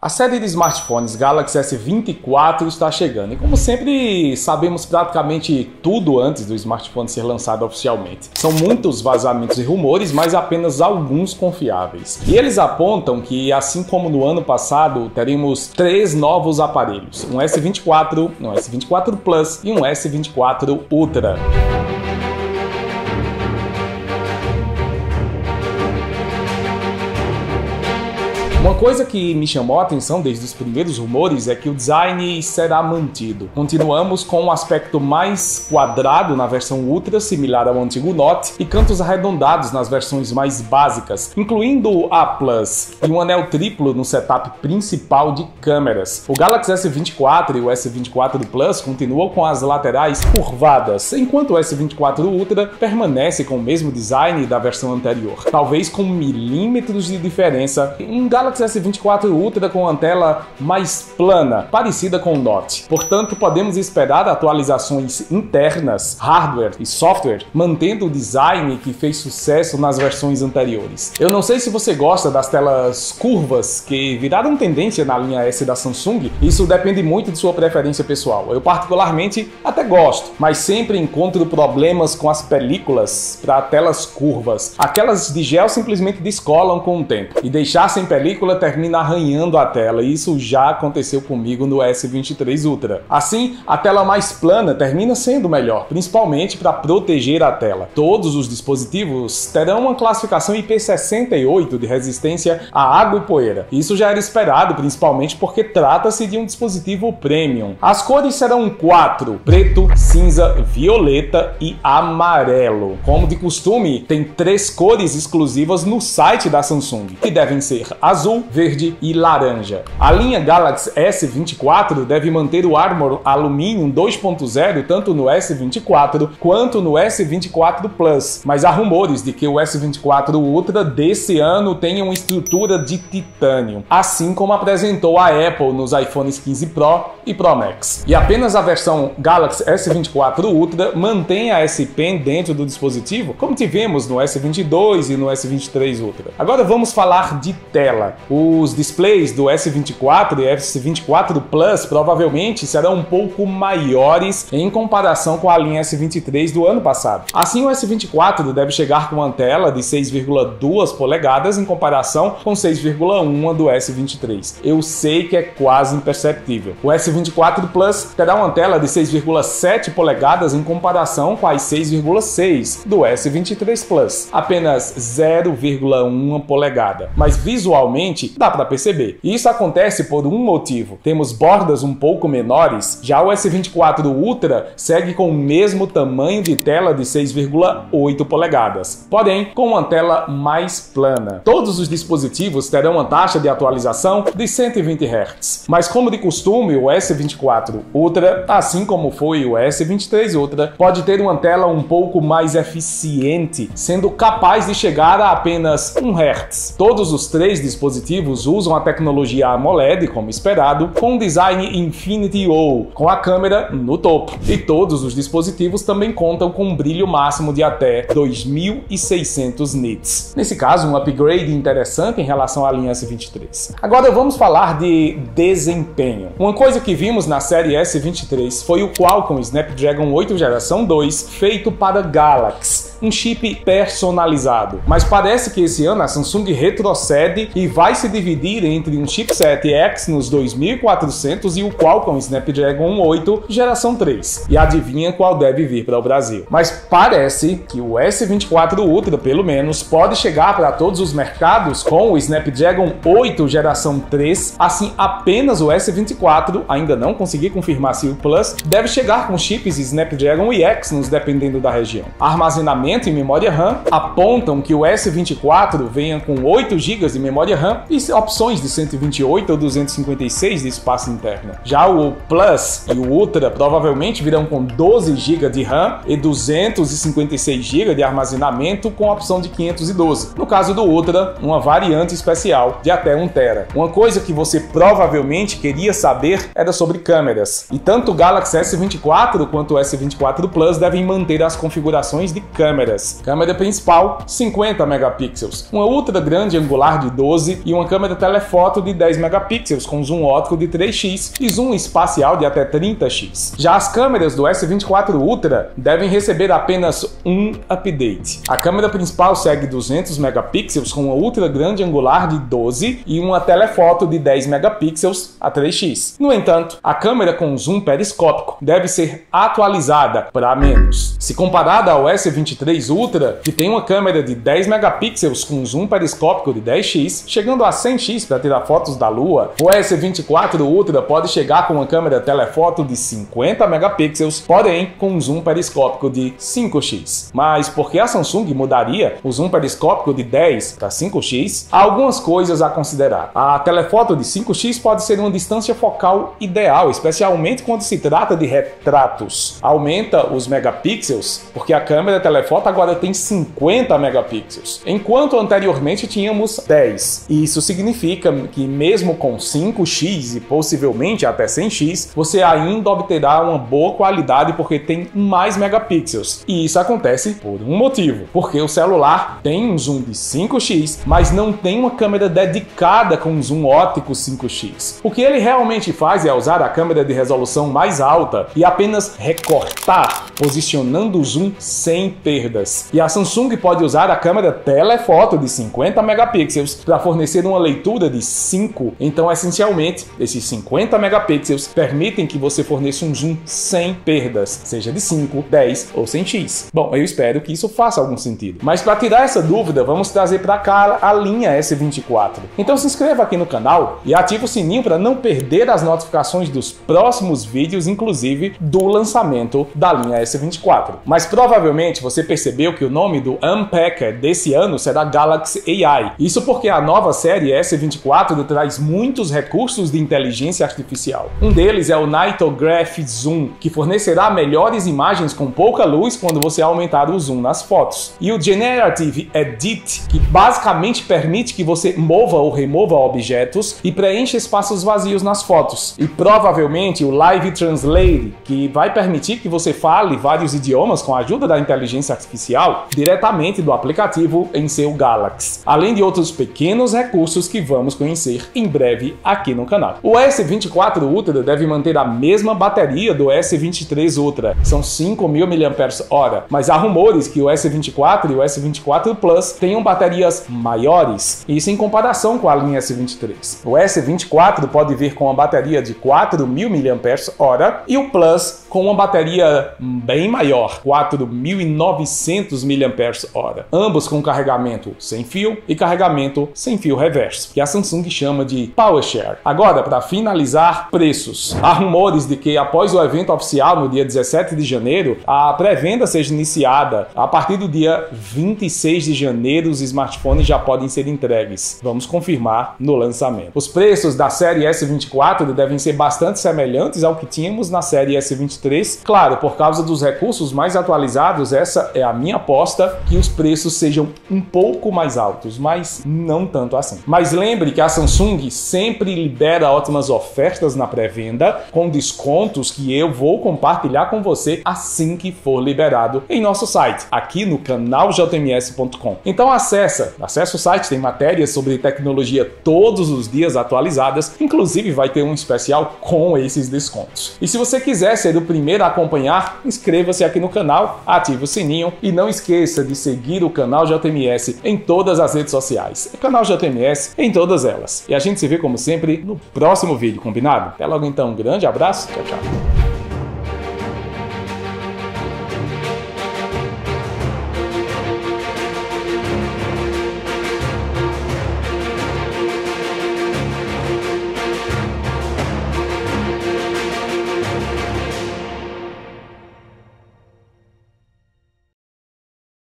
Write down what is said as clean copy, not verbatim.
A série de smartphones Galaxy S24 está chegando e, como sempre, sabemos praticamente tudo antes do smartphone ser lançado oficialmente. São muitos vazamentos e rumores, mas apenas alguns confiáveis. E eles apontam que, assim como no ano passado, teremos 3 novos aparelhos: um S24, um S24 Plus e um S24 Ultra. Uma coisa que me chamou a atenção desde os primeiros rumores é que o design será mantido. Continuamos com um aspecto mais quadrado na versão Ultra, similar ao antigo Note, e cantos arredondados nas versões mais básicas, incluindo o A Plus, e um anel triplo no setup principal de câmeras. O Galaxy S24 e o S24 Plus continuam com as laterais curvadas, enquanto o S24 Ultra permanece com o mesmo design da versão anterior, talvez com milímetros de diferença. Um Galaxy S24 Ultra com uma tela mais plana, parecida com o Note. Portanto, podemos esperar atualizações internas, hardware e software, mantendo o design que fez sucesso nas versões anteriores. Eu não sei se você gosta das telas curvas que viraram tendência na linha S da Samsung. Isso depende muito de sua preferência pessoal. Eu particularmente até gosto, mas sempre encontro problemas com as películas para telas curvas. Aquelas de gel simplesmente descolam com o tempo, e deixar sem película termina arranhando a tela, e isso já aconteceu comigo no S23 Ultra. Assim, a tela mais plana termina sendo melhor, principalmente para proteger a tela. Todos os dispositivos terão uma classificação IP68 de resistência à água e poeira. Isso já era esperado, principalmente porque trata-se de um dispositivo premium. As cores serão 4: preto, cinza, violeta e amarelo. Como de costume, tem 3 cores exclusivas no site da Samsung, que devem ser azul, verde e laranja. A linha Galaxy S24 deve manter o Armor Aluminium 2.0 tanto no S24 quanto no S24 Plus, mas há rumores de que o S24 Ultra desse ano tenha uma estrutura de titânio, assim como apresentou a Apple nos iPhones 15 Pro e Pro Max. E apenas a versão Galaxy S24 Ultra mantém a S Pen dentro do dispositivo, como tivemos no S22 e no S23 Ultra. Agora vamos falar de tela. Os displays do S24 e S24 Plus provavelmente serão um pouco maiores em comparação com a linha S23 do ano passado. Assim, o S24 deve chegar com uma tela de 6,2 polegadas em comparação com 6,1 do S23. Eu sei que é quase imperceptível. O S24 Plus terá uma tela de 6,7 polegadas em comparação com as 6,6 do S23 Plus, apenas 0,1 polegada. Mas visualmente dá para perceber. E isso acontece por um motivo: temos bordas um pouco menores. Já o S24 Ultra segue com o mesmo tamanho de tela de 6,8 polegadas, porém com uma tela mais plana. Todos os dispositivos terão uma taxa de atualização de 120 Hz, mas como de costume, o S24 Ultra, assim como foi o S23 Ultra, pode ter uma tela um pouco mais eficiente, sendo capaz de chegar a apenas 1 Hz. Todos os 3 dispositivos usam a tecnologia AMOLED, como esperado, com um design Infinity O, com a câmera no topo. E todos os dispositivos também contam com um brilho máximo de até 2600 nits. Nesse caso, um upgrade interessante em relação à linha S23. Agora vamos falar de desempenho. Uma coisa que vimos na série S23 foi o Qualcomm Snapdragon 8 geração 2 feito para Galaxy, um chip personalizado. Mas parece que esse ano a Samsung retrocede e vai se dividir entre um chipset Exynos 2400 e o Qualcomm Snapdragon 8 geração 3. E adivinha qual deve vir para o Brasil? Mas parece que o S24 Ultra, pelo menos, pode chegar para todos os mercados com o Snapdragon 8 geração 3. Assim, apenas o S24, ainda não consegui confirmar se o Plus, deve chegar com chips Snapdragon e Exynos, dependendo da região. Armazenamento e memória RAM apontam que o S24 venha com 8 GB de memória RAM e opções de 128 ou 256 de espaço interno. Já o Plus e o Ultra provavelmente virão com 12 GB de RAM e 256 GB de armazenamento com a opção de 512. No caso do Ultra, uma variante especial de até 1 TB. Uma coisa que você provavelmente queria saber era sobre câmeras. E tanto o Galaxy S24 quanto o S24 Plus devem manter as configurações de câmera. câmeras. Câmera principal, 50 megapixels, uma ultra grande angular de 12 e uma câmera telefoto de 10 megapixels com zoom óptico de 3x e zoom espacial de até 30x. Já as câmeras do S24 Ultra devem receber apenas um update. A câmera principal segue 200 megapixels com uma ultra grande angular de 12 e uma telefoto de 10 megapixels a 3x. No entanto, a câmera com zoom periscópico deve ser atualizada para menos. Se comparada ao S23 Ultra, que tem uma câmera de 10 megapixels com zoom periscópico de 10x, chegando a 100x para tirar fotos da Lua, o S24 Ultra pode chegar com uma câmera telefoto de 50 megapixels, porém com um zoom periscópico de 5x. Mas por que a Samsung mudaria o zoom periscópico de 10 para 5x? Há algumas coisas a considerar. A telefoto de 5x pode ser uma distância focal ideal, especialmente quando se trata de retratos. Aumenta os megapixels, porque a câmera telefoto agora tem 50 megapixels, enquanto anteriormente tínhamos 10. E isso significa que mesmo com 5x e possivelmente até 100x, você ainda obterá uma boa qualidade porque tem mais megapixels. E isso acontece por um motivo, porque o celular tem um zoom de 5x, mas não tem uma câmera dedicada com zoom óptico 5x. O que ele realmente faz é usar a câmera de resolução mais alta e apenas recortar, posicionando o zoom sem perdas. E a Samsung pode usar a câmera telefoto de 50 megapixels para fornecer uma leitura de 5. Então, essencialmente, esses 50 megapixels permitem que você forneça um zoom sem perdas, seja de 5, 10 ou 100x. Bom, eu espero que isso faça algum sentido. Mas para tirar essa dúvida, vamos trazer para cá a linha S24. Então se inscreva aqui no canal e ative o sininho para não perder as notificações dos próximos vídeos, inclusive do lançamento da linha S24. Mas provavelmente você percebeu que o nome do Unpacked desse ano será Galaxy AI. Isso porque a nova série S24 traz muitos recursos de inteligência artificial. Um deles é o Nightograph Zoom, que fornecerá melhores imagens com pouca luz quando você aumentar o zoom nas fotos. E o Generative Edit, que basicamente permite que você mova ou remova objetos e preencha espaços vazios nas fotos. E provavelmente o Live Translate, que vai permitir que você fale vários idiomas com a ajuda da inteligência artificial diretamente do aplicativo em seu Galaxy. Além de outros pequenos recursos que vamos conhecer em breve aqui no canal. O S24 Ultra deve manter a mesma bateria do S23 Ultra, são 5.000 mAh, mas há rumores que o S24 e o S24 Plus tenham baterias maiores, isso em comparação com a linha S23. O S24 pode vir com uma bateria de 4.000 mAh e o Plus com uma bateria bem maior, 4.900 mAh, ambos com carregamento sem fio e carregamento sem fio reverso, que a Samsung chama de PowerShare. Agora, para finalizar, preços. Há rumores de que após o evento oficial no dia 17 de janeiro, a pré-venda seja iniciada. A partir do dia 26 de janeiro, os smartphones já podem ser entregues. Vamos confirmar no lançamento. Os preços da série S24 devem ser bastante semelhantes ao que tínhamos na série S23. Claro, por causa dos recursos mais atualizados, essa é a minha aposta, que os preços sejam um pouco mais altos, mas não tanto assim. Mas lembre que a Samsung sempre libera ótimas ofertas na pré-venda, com descontos que eu vou compartilhar com você assim que for liberado em nosso site, aqui no canal jms.com. Então acesse o site, tem matérias sobre tecnologia todos os dias atualizadas, inclusive vai ter um especial com esses descontos. E se você quiser ser o primeiro a acompanhar, inscreva-se aqui no canal, ative o sininho e não esqueça de seguir o canal JMS em todas as redes sociais. O canal JMS em todas elas. E a gente se vê como sempre no próximo vídeo, combinado? Até logo então, um grande abraço, tchau, tchau.